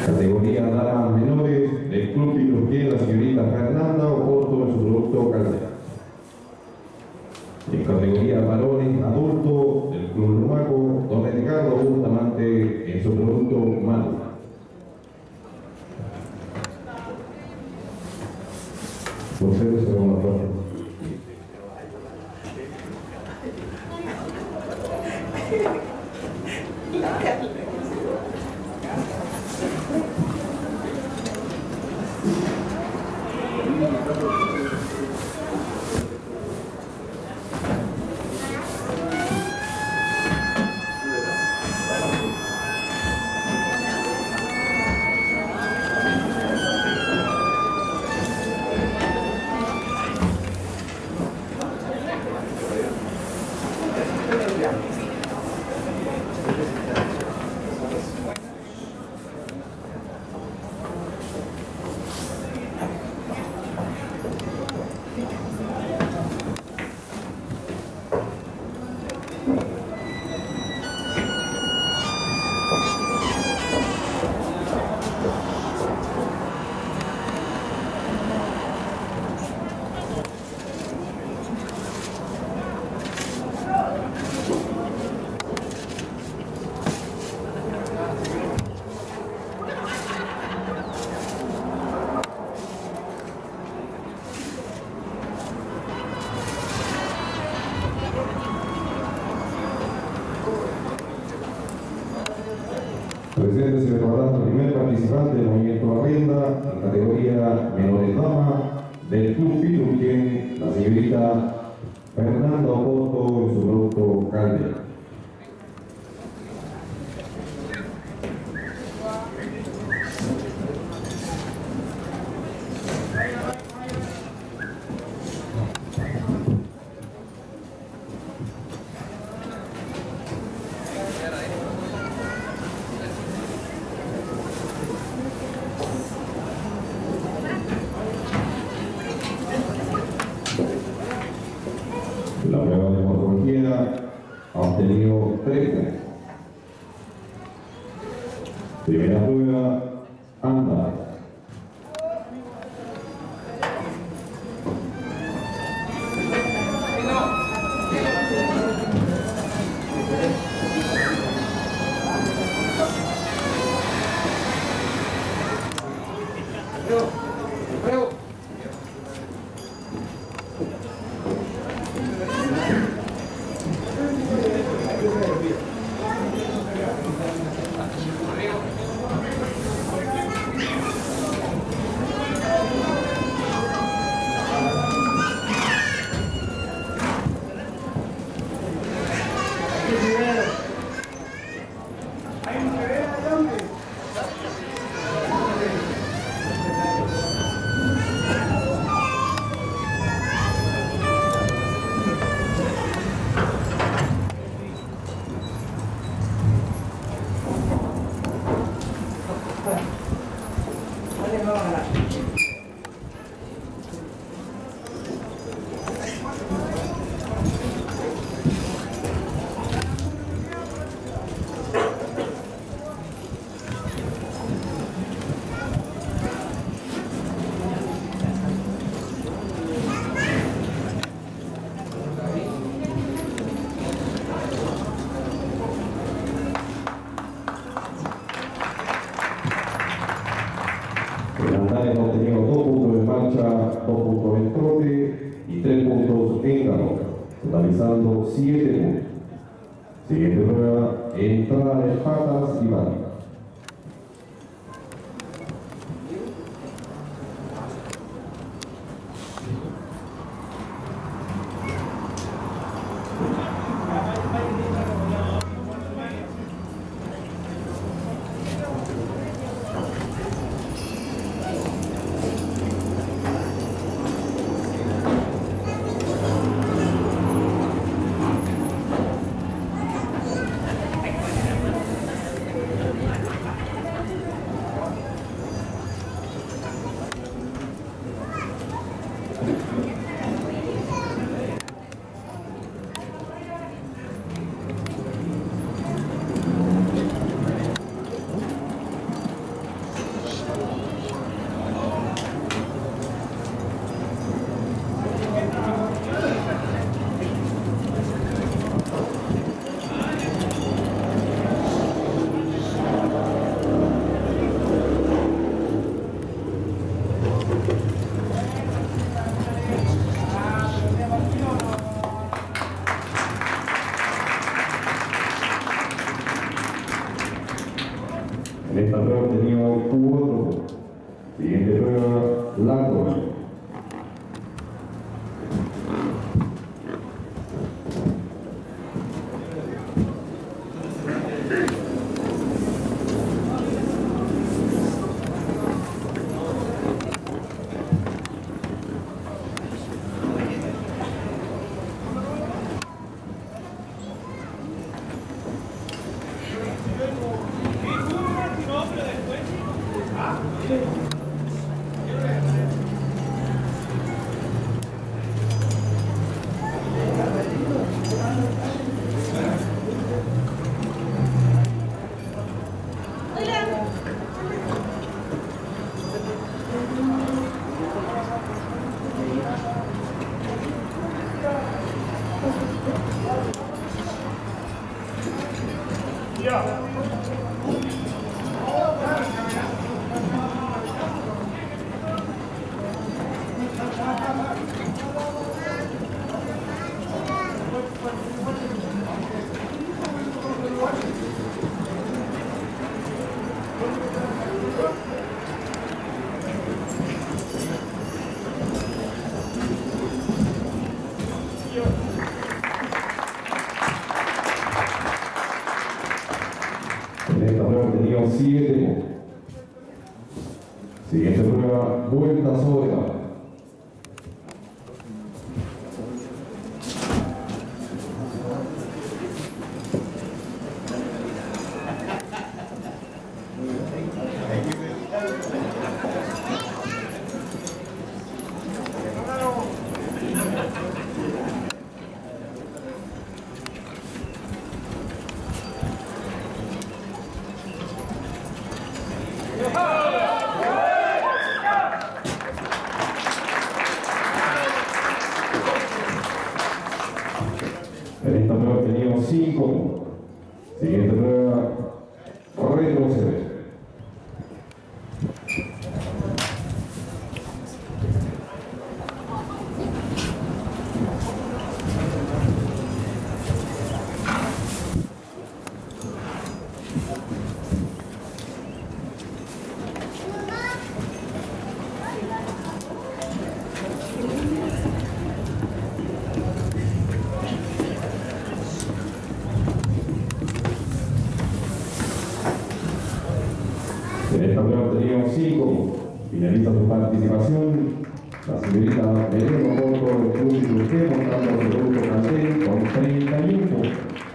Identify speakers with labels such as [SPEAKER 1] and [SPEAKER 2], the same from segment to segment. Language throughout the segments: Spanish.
[SPEAKER 1] Categoría damas menores del Club Piluquén, la señorita Fernanda Oporto en su producto Caldera. En categoría varones adultos del Club Lumaco, don Edgardo Bustamante en su producto Manu. Procedo según la prueba. Presente se recordará el primer participante del movimiento Arrienda en categoría menores dama del Club Piluquén, la señorita Fernanda Oporto en su producto Caldera. La prueba de morfología ha obtenido 3 puntos. Primera prueba, anda. El Andares ha obtenido 2 puntos en marcha, 2 puntos en trote y 3 puntos en carroca, totalizando 7 puntos. Siguiente prueba, entrada de patas y barriga. En esta prueba ha obtenido 4. Siguiente prueba, largo. En esta prueba ha obtenido 7. Siguiente prueba, vuelta sobre la. En esta prueba ha tenido 5. Siguiente prueba, retroceder. En esta prueba ha tenido 5. Finaliza su participación la señorita Belén Oporto del Club Ilustre, montando su producto Cantel con 31 puntos.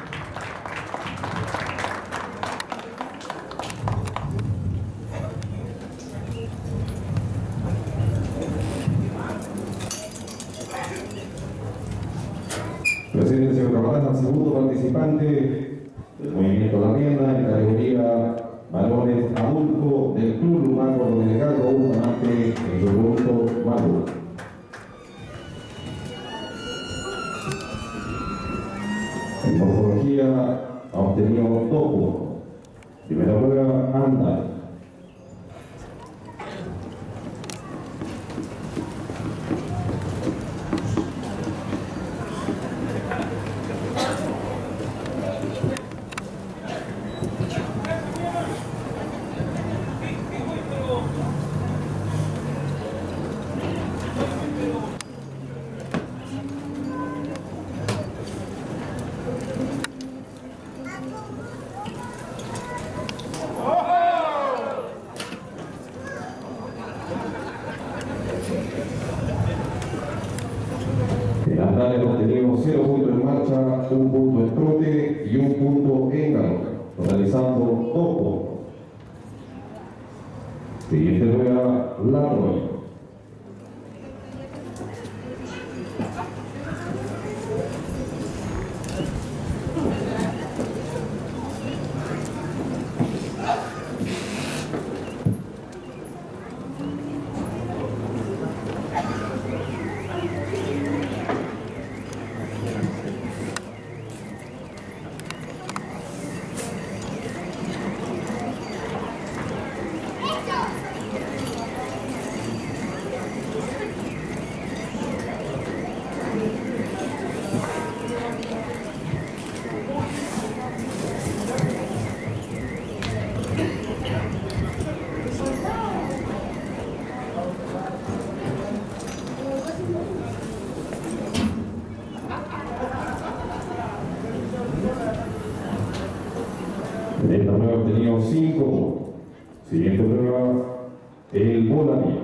[SPEAKER 1] Presente, señor Capataz, al segundo participante del movimiento La Rienda en categoría varones adultos del Club Lumaco Dominicano, Bustamante en su producto maduro. En morfología ha obtenido 2 puntos. Primera prueba, anda. En andar hemos tenido 0 puntos en marcha, 1 punto en trote y 1 punto en galope, totalizando 2 puntos. Siguiente rueda, la rueda. obtenido 5 puntos. Siguiente prueba, el volanía.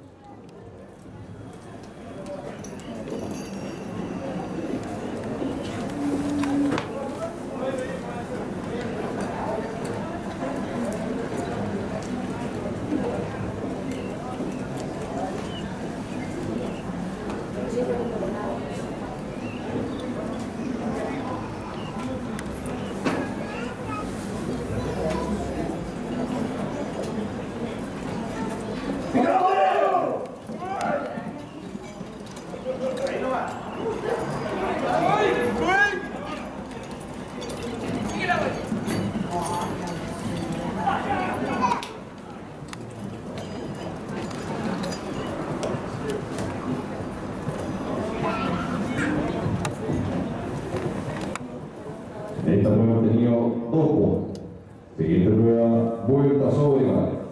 [SPEAKER 1] Esta prueba ha tenido 2 puntos. Siguiente prueba, vuelta sobre la área.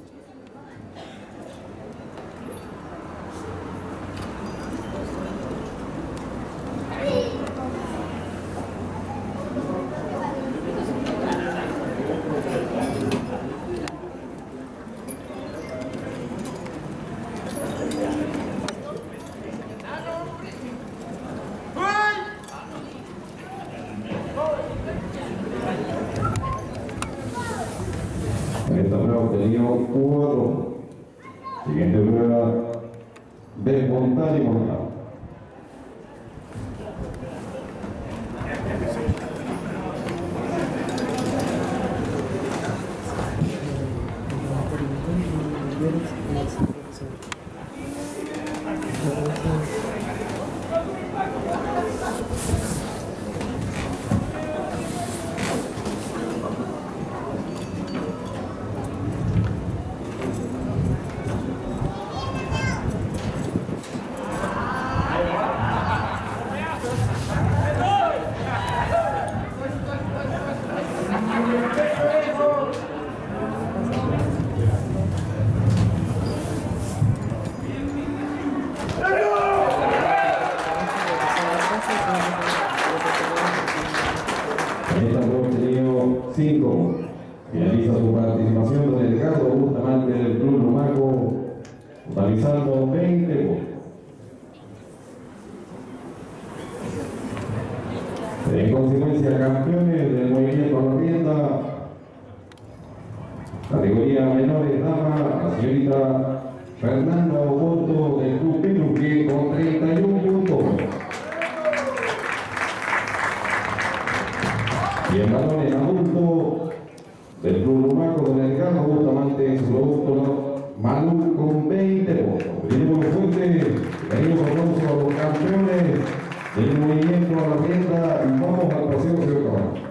[SPEAKER 1] Esta prueba ha obtenido 4. Siguiente prueba, desmontar y montar. Esta prueba ha tenido 5. Finaliza su participación don Edgardo Bustamante del Club Lumaco, totalizando 20 puntos. En consecuencia, campeones del movimiento a la rienda, categoría menores dama, la señorita Fernanda Oporto del Club Peluque con 31 puntos. Y en varones adultos del Club Lumaco don Edgardo Bustamante en su producto Manu con 20 puntos. Tenemos fuerte, venimos aplausos a los campeones del movimiento a la rienda y vamos al paseo señor Caballo.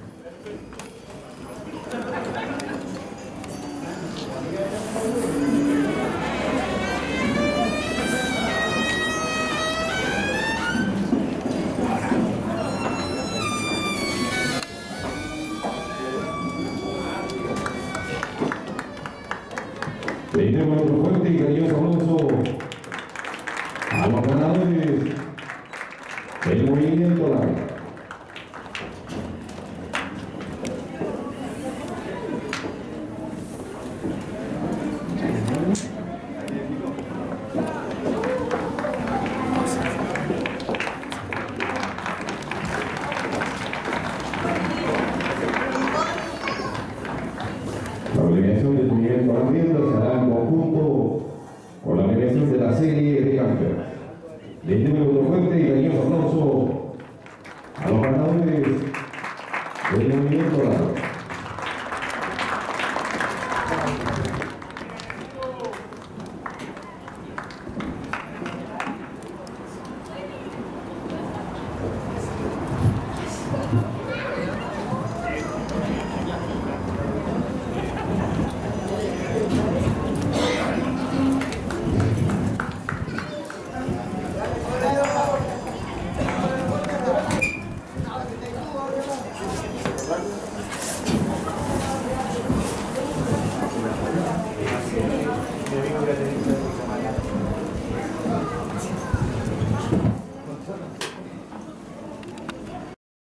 [SPEAKER 1] Le damos otro fuerte y cariñoso aplauso a los ganadores del movimiento largo. La premiación del movimiento a la rienda se hará en conjunto con la premiación de la serie de campeones. Les doy otro fuerte y cariñoso aplauso a los ganadores del movimiento largo.